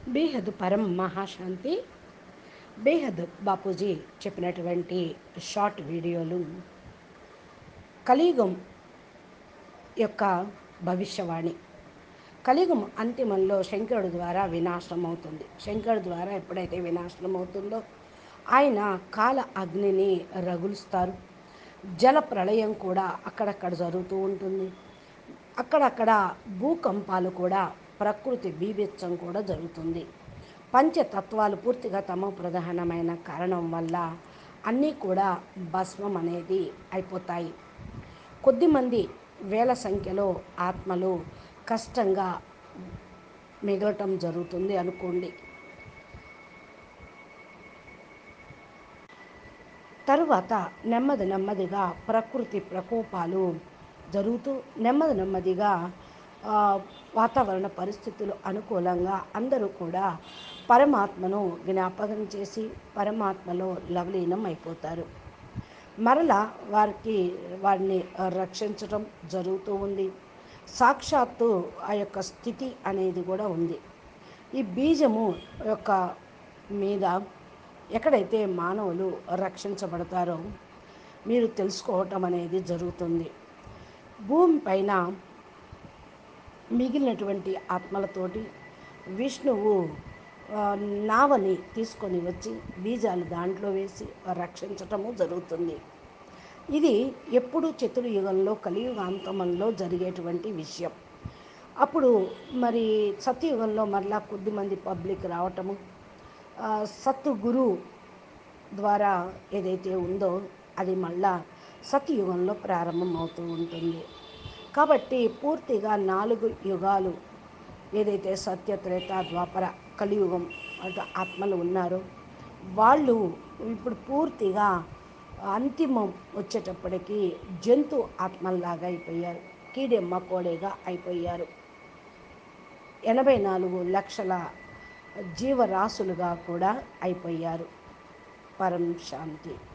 బేహద్ పరం మహాశాంతి. బేహద్ బాపూజీ చెప్పినటువంటి షార్ట్ వీడియోలు కలియుగం యొక్క భవిష్యవాణి. కలియుగం అంతిమంలో శంకరుడు ద్వారా వినాశనం అవుతుంది. శంకరుడు ద్వారా ఎప్పుడైతే వినాశనం అవుతుందో ఆయన కాల అగ్నిని రగులుస్తారు. జల ప్రళయం కూడా అక్కడక్కడ జరుగుతూ ఉంటుంది. అక్కడక్కడ భూకంపాలు కూడా, ప్రకృతి బీభత్సం కూడా జరుగుతుంది. పంచతత్వాలు పూర్తిగా తమో ప్రధానమైన కారణం వల్ల అన్నీ కూడా భస్మం అనేది అయిపోతాయి. కొద్దిమంది వేల సంఖ్యలో ఆత్మలు కష్టంగా మిగలటం జరుగుతుంది అనుకోండి. తరువాత నెమ్మదిగా ప్రకృతి ప్రకోపాలు జరుగుతూ నెమ్మదిగా వాతావరణ పరిస్థితులు అనుకూలంగా అందరూ కూడా పరమాత్మను జ్ఞాపకం చేసి పరమాత్మలో లవలీనం అయిపోతారు. మరలా వారిని రక్షించడం జరుగుతూ ఉంది. సాక్షాత్తు ఆ యొక్క స్థితి అనేది కూడా ఉంది. ఈ బీజము యొక్క మీద ఎక్కడైతే మానవులు రక్షించబడతారో మీరు తెలుసుకోవటం అనేది జరుగుతుంది. భూమి పైన మిగిలినటువంటి ఆత్మలతోటి విష్ణువు నావని తీసుకొని వచ్చి బీజాలు దాంట్లో వేసి రక్షించటము జరుగుతుంది. ఇది ఎప్పుడు చతుర్యుగంలో కలియుగాంతమంలో జరిగేటువంటి విషయం. అప్పుడు మరి సత్యయుగంలో మరలా కొద్దిమంది పబ్లిక్ రావటము, సత్తుగురు ద్వారా ఏదైతే ఉందో అది మళ్ళా సత్యయుగంలో ప్రారంభం అవుతూ ఉంటుంది. కాబట్టి పూర్తిగా 4 యుగాలు ఏదైతే సత్య, త్రేత, ద్వాపర, కలియుగం అంటే ఆత్మలు ఉన్నారో వాళ్ళు ఇప్పుడు పూర్తిగా అంతిమం వచ్చేటప్పటికి జంతు ఆత్మల్లాగా అయిపోయారు. కీడెమ్మ కోడేగా అయిపోయారు. 84 లక్షల జీవరాశులుగా కూడా అయిపోయారు. పరం శాంతి.